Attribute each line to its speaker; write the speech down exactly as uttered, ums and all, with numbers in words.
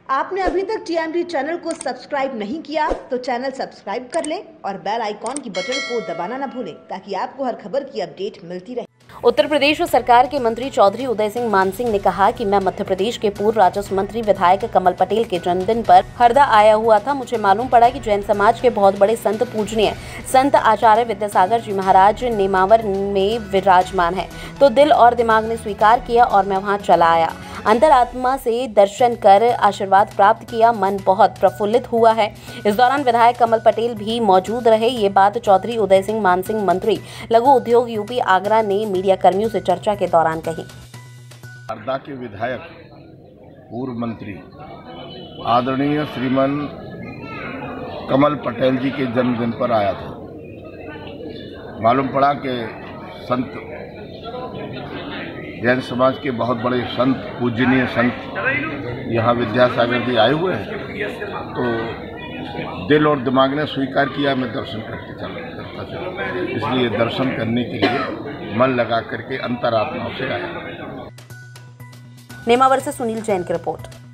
Speaker 1: आपने अभी तक टीएमडी चैनल को सब्सक्राइब नहीं किया तो चैनल सब्सक्राइब कर लें और बेल आइकॉन की बटन को दबाना न भूलें ताकि आपको हर खबर की अपडेट मिलती रहे।
Speaker 2: उत्तर प्रदेश सरकार के मंत्री चौधरी उदय सिंह मानसिंह ने कहा कि मैं मध्य प्रदेश के पूर्व राजस्व मंत्री विधायक कमल पटेल के जन्मदिन पर हरदा आया हुआ था। मुझे मालूम पड़ा कि जैन समाज के बहुत बड़े संत पूजनीय संत आचार्य विद्यासागर जी महाराज नेमावर में विराजमान है, तो दिल और दिमाग ने स्वीकार किया और मैं वहां चला आया। अंतरात्मा से दर्शन कर आशीर्वाद प्राप्त किया, मन बहुत प्रफुल्लित हुआ है। इस दौरान विधायक कमल पटेल भी मौजूद रहे। ये बात चौधरी उदय सिंह मानसिंह मंत्री लघु उद्योग यूपी आगरा ने मीडिया कर्मियों से चर्चा के दौरान कही।
Speaker 3: हरदा के विधायक पूर्व मंत्री आदरणीय श्रीमान कमल पटेल जी के जन्मदिन पर आया था। मालूम पड़ा कि संत जैन समाज के बहुत बड़े संत पूजनीय संत यहाँ विद्यासागर जी आए हुए हैं, तो दिल और दिमाग ने स्वीकार किया मैं दर्शन करके चला करता चला, इसलिए दर्शन करने के लिए मन लगा करके अंतरात्मा से आया।
Speaker 2: नेमावर से सुनील जैन की रिपोर्ट।